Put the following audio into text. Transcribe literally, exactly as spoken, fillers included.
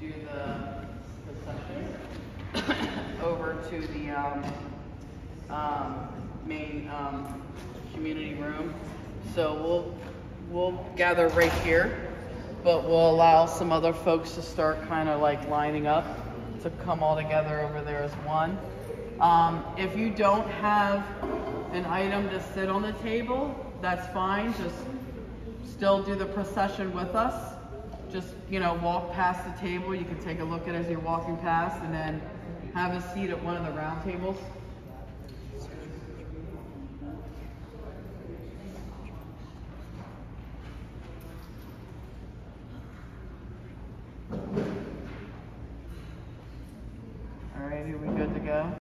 do the procession over to the um, um, main um, community room. So we'll we'll gather right here, but we'll allow some other folks to start kind of like lining up to come all together over there as one. Um, if you don't have an item to sit on the table, that's fine. Just still do the procession with us. Just, you know, walk past the table. You can take a look at it as you're walking past, and then have a seat at one of the round tables.